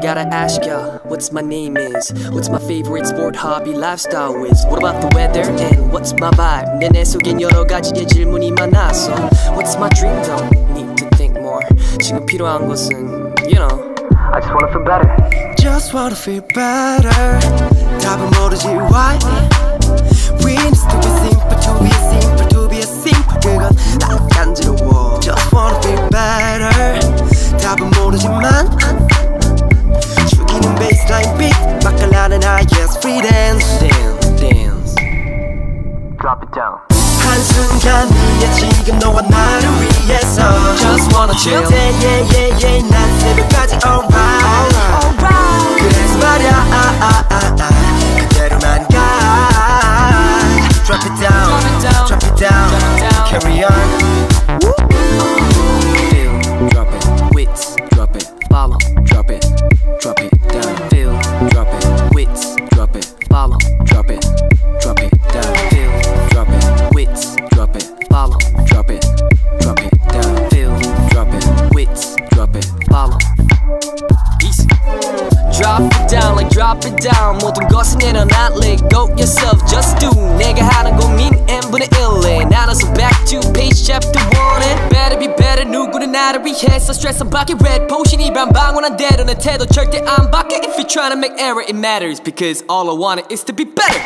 gotta ask ya, what's my name is, what's my favorite sport, hobby, lifestyle is, what about the weather, and what's my vibe. 내 속엔 여러 가지의 질문이 많아서 what's my dream though, need to think more. 지금 필요한 것은, you know, I just wanna feel better. Just wanna feel better. 답은 모르지 why. We used to be simple, to be simple, to be a simple. 그건 난 간지러워. Just wanna feel better. 답은 모르지만 죽이는 baseline beat 맛깔나는 highest free dance. Dance, dance. Drop it down. 한순간이야 지금 너와 나를 위해서 Just wanna chill. Yeah, yeah, yeah, yeah. 난 새벽까지 alright, alright. 그래서 말야 그대로만 가. Drop it down, drop it down, carry on. Feel, drop it, wits, drop it, follow, drop it down. Feel, drop it, wits, drop it, follow, drop it down. Feel, drop it, wits, drop it, follow, drop it down. Feel, drop it, wits, drop it, follow. Easy. Drop it down like drop it down. 모든 것은 내려놔, let go yourself, just do. 내가 하는 고민 n분의 1에 나눠서 back to page chapter 1. Better be better. 누구는 나를 위해서 스트레스 안 받게 red potion 입안 방울한 대로 내 태도 절대 안 바뀌어. If you're trying to make error it matters because all I want is to be better.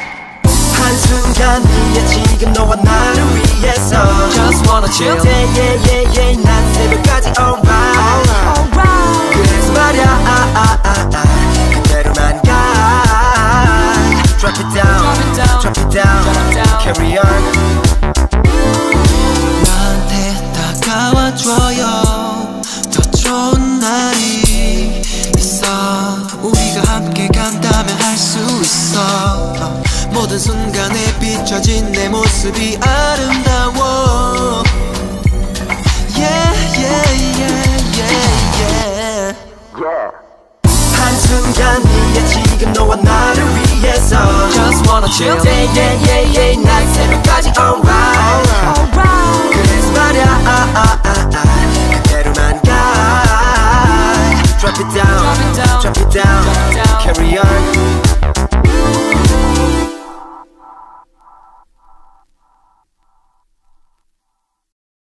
한순간이야 지금 너와 나를 위해서 Just wanna chill. Yeah, yeah, yeah, yeah. 난 새벽까지 alright, alright. 그래서 말야 그대로만 가. Drop it down, drop it down, carry on. 나한테 다가와줘요. 더 좋은 날이 있어. 우리가 함께 간다면 할 수 있어. 모든 순간에 비춰진 내 모습이 아름다워. Yeah, yeah, yeah, yeah, yeah. 한순간이야 지금 너와 나를 위해서 Just wanna chill. Yeah, yeah, yeah, yeah. 난 새벽까지 alright, alright. 그래서 말야